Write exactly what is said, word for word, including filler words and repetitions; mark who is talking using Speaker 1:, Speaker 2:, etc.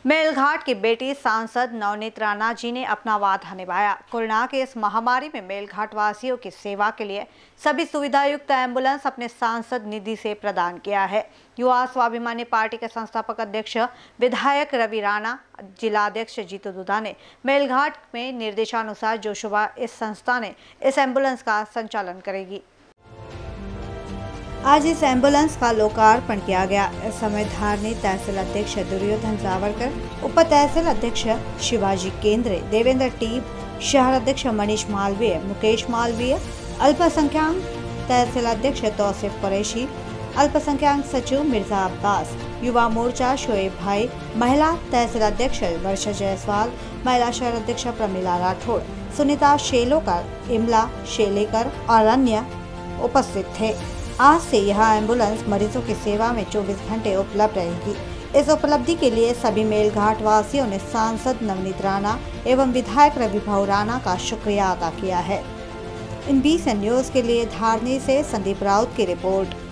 Speaker 1: मेलघाट की बेटी सांसद नवनीत राणा जी ने अपना वादा निभाया। कोरोना की इस महामारी में मेलघाट वासियों की सेवा के लिए सभी सुविधायुक्त एम्बुलेंस अपने सांसद निधि से प्रदान किया है। युवा स्वाभिमानी पार्टी के संस्थापक अध्यक्ष विधायक रवि राणा, जिलाध्यक्ष जीतू दुधा ने मेलघाट में निर्देशानुसार जो सुबह इस संस्था ने इस एम्बुलेंस का संचालन करेगी। आज इस एम्बुलेंस का लोकार्पण किया गया। इस समय धारनी तहसील अध्यक्ष दुर्योधन जावरकर, उप तहसील अध्यक्ष शिवाजी केंद्रे, देवेंद्र टीप, शहर अध्यक्ष मनीष मालवीय, मुकेश मालवीय, अल्पसंख्याक तहसील अध्यक्ष तौसीफ कुरैशी, अल्पसंख्याक सचिव मिर्जा अब्बास, युवा मोर्चा शोएब भाई, महिला तहसील अध्यक्ष वर्षा जायसवाल, महिला शहर अध्यक्ष प्रमिला राठौड़, सुनीता शेलोकर, इमला शेलेकर और अन्य उपस्थित थे। आज से यह एम्बुलेंस मरीजों की सेवा में चौबीस घंटे उपलब्ध रहेगी। इस उपलब्धि के लिए सभी मेलघाट वासियों ने सांसद नवनीत राणा एवं विधायक रवि राणा का शुक्रिया अदा किया है। इन बीस न्यूज के लिए धारनी से संदीप राउत की रिपोर्ट।